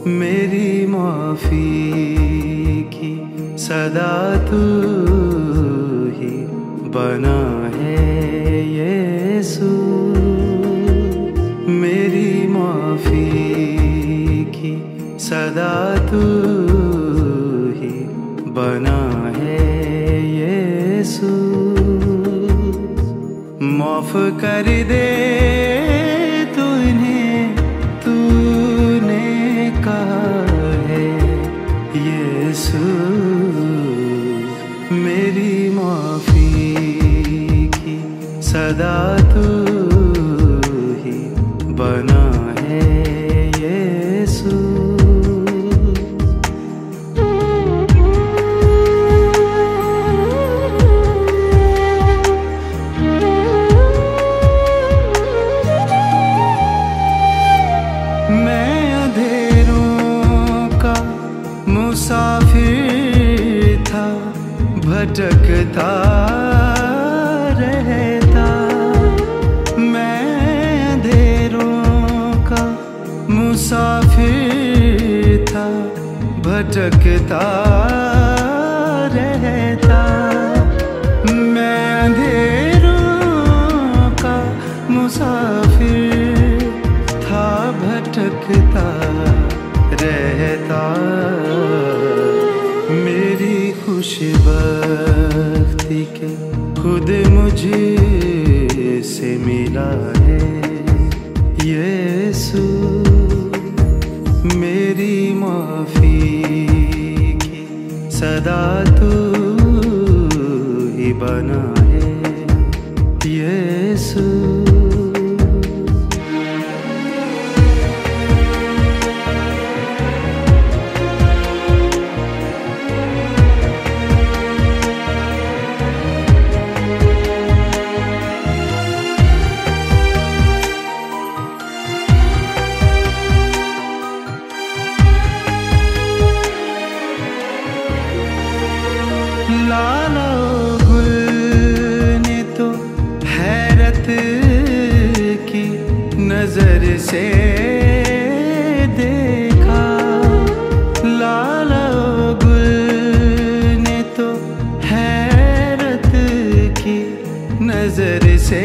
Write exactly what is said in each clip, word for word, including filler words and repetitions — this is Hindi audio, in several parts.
मेरी माफी की सदा तू ही बना है यीशु। मेरी माफी की सदा तू ही बना है यीशु। माफ कर दे तूने तूने कहा है यीशु। मेरी माफी की सदा तू ही बना है यीशु। मैं अंधेरों का मुसाफिर था, भटकता रहता। मैं अंधेरों का मुसाफिर था, भटकता रहता। मैं अंधेरों का मुसाफिर था, भटकता रहता। मेरी खुशबख्ती के खुद मुझे से मिला है यीशु। मेरी माफी की सदा तू ही बना है यीशु। लाला गुल ने तो हैरत की नजर से देखा। लाला गुल ने तो हैरत की नजर से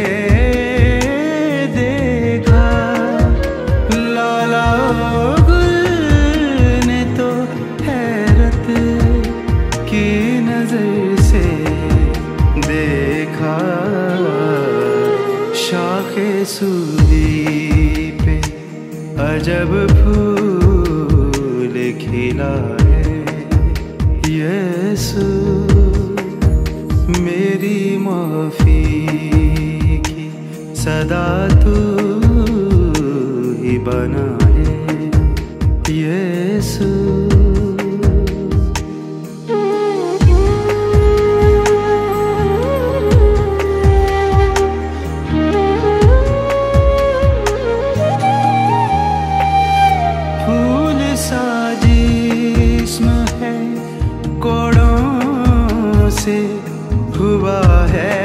देखा। लाला गुल ने तो हैरत की नजर से देखा। शाखे सूरी पे अजब फूल खिला है यीशु। मेरी माफी की सदा तू ही बना है यीशु। कोड़ों से हुआ है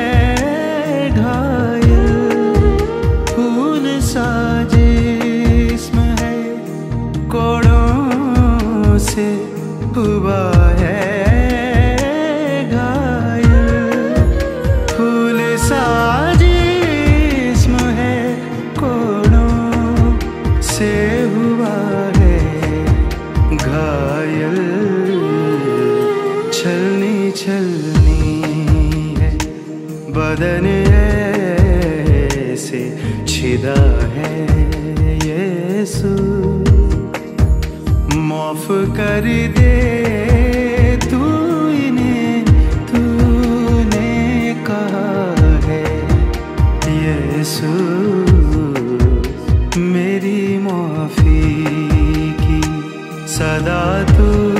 घायल। फूल सा जिस्म है, कोड़ों से हुआ है घायल। फूल सा जिस्म है, कोड़ों से हुआ है घायल। छलनी छलनी है बदन ऐसे छिदा है यीशु। माफ कर दे तूने तूने कहा है यीशु। मेरी माफी की सदा तू